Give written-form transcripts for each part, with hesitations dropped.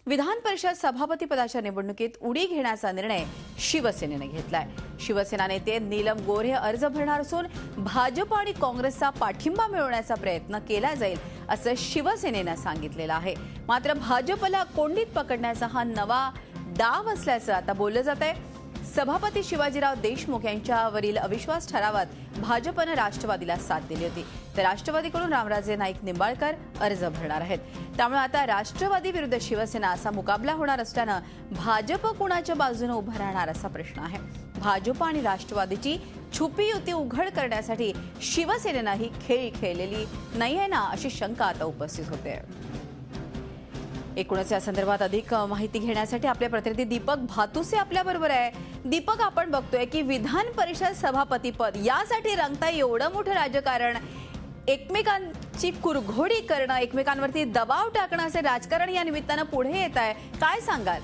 विधान परिषद सभापती पदाच्या निवडणुकीत उडी घेण्याचा निर्णय शिवसेनेने घेतलाय। शिवसेना नेते नीलम गोऱ्हे अर्ज भरणार असून भाजप आणि काँग्रेसचा पाठिंबा मिळवण्याचा प्रयत्न केला जाईल असं शिवसेनेने सांगितलेलं आहे। मात्र भाजपला कोंडीत पकडण्याचा हा नवा डाव असल्याचं आता बोललं जात आहे। सभापती शिवाजीराव देशमुख यांच्यावरील अविश्वास ठरावात भाजपने राष्ट्रवादीला साथ दिली होती, तर राष्ट्रवादीकडून रामराजे नाईक निंबाळकर अर्ज भरणार आहेत। त्यामुळे आता राष्ट्रवादी विरुद्ध शिवसेना असा मुकाबला होणार असल्यानं भाजप कुणाच्या बाजूने उभा राहणार असा प्रश्न आहे। भाजप आणि राष्ट्रवादीची छुपी युती उघड करण्यासाठी शिवसेनेनं ही खेळी खेळलेली नाहीये ना, अशी शंका आता उपस्थित होते। एकूणच या संदर्भात अधिक माहिती घेण्यासाठी आपले प्रतिनिधी दीपक भातुसे आपल्या बरोबर आहे। दीपक, आपण बघतोय की विधान परिषद सभापती पद यासाठी रंगताय एवढं मोठं राजकारण, एकमेकांची कुरघोडी करणं, एकमेकांवरती दबाव टाकणं असे राजकारण या निमित्तानं पुढे येत आहे, काय सांगाल?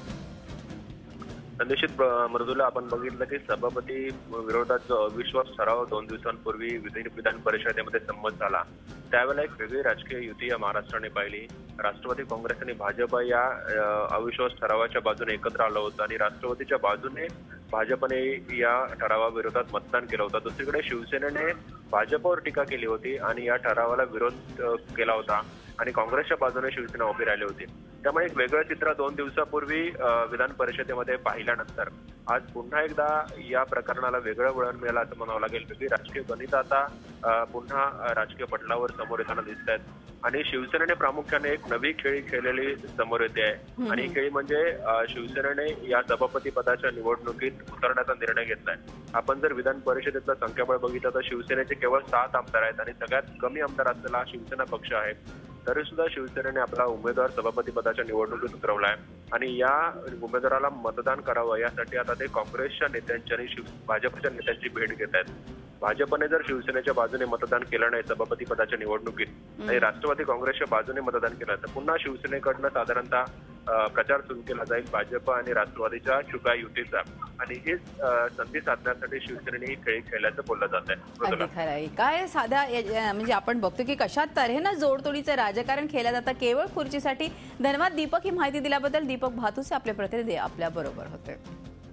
निश्चित मृदुला, आपण बघितलं की सभापती विरोधात जो अविश्वास ठराव 2 दिवसांपूर्वी विधान परिषदेमध्ये संमत झाला, त्यावेळेला एक वेगळी राजकीय युती या महाराष्ट्राने पाहिली। राष्ट्रवादी काँग्रेस आणि भाजप या अविश्वास ठरावाच्या बाजूने एकत्र आलं होतं आणि राष्ट्रवादीच्या बाजूने भाजपने या ठरावाविरोधात मतदान केलं होतं। दुसरीकडे शिवसेनेने भाजपवर टीका केली होती आणि या ठरावाला विरोध केला होता आणि काँग्रेसच्या बाजूने शिवसेना उभी राहिली होती। त्यामुळे एक वेगळं चित्र 2 दिवसापूर्वी विधान परिषदेमध्ये पाहिल्यानंतर आज पुन्हा एकदा या प्रकरणाला वेगळं वळण मिळालं असं म्हणावं लागेल। वेगळी राजकीय गणित आता पुन्हा राजकीय पटलावर समोर येताना दिसत आहेत आणि शिवसेनेने प्रामुख्याने एक नवी खेळी खेळलेली समोर येते आहे आणि ही खेळी म्हणजे शिवसेनेने या सभापती पदाच्या निवडणुकीत उतरण्याचा निर्णय घेतलाय। आपण जर विधान परिषदेतलं संख्याबळ बघितलं तर शिवसेनेचे केवळ 7 आमदार आहेत आणि सगळ्यात कमी आमदार असलेला शिवसेना पक्ष आहे। तरी सुद्धा शिवसेनेने आपला उमेदवार सभापती पदाच्या निवडणुकीत उतरवलाय आणि या उमेदवाराला मतदान करावं यासाठी आता ते काँग्रेसच्या नेत्यांची आणि भाजपच्या नेत्यांची भेट घेत आहेत। भाजपने जर शिवसेनेच्या बाजूने मतदान केलं नाही सभापती पदाच्या निवडणुकीत आणि राष्ट्रवादी काँग्रेसच्या बाजूने मतदान केलं तर पुन्हा शिवसेनेकडनं साधारणतः प्रचार सुरू केला जाईल भाजप आणि राष्ट्रवादीच्या छुप्या युतीचा आणि हीच संधी साधण्यासाठी शिवसेनेने ही खेळी खेळल्याचं बोललं जात आहे। काय साध्या म्हणजे आपण बघतो की कशा तऱ्हेनं जोडतोडीचं राजकारण केलं जातं केवळ खुर्चीसाठी। धन्यवाद दीपक, ही माहिती दिल्याबद्दल। दीपक भातुसे आपले प्रतिनिधी आपल्या बरोबर होते।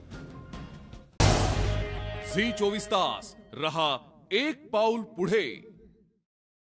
झी 24 तास रहा एक पाऊल पुढे।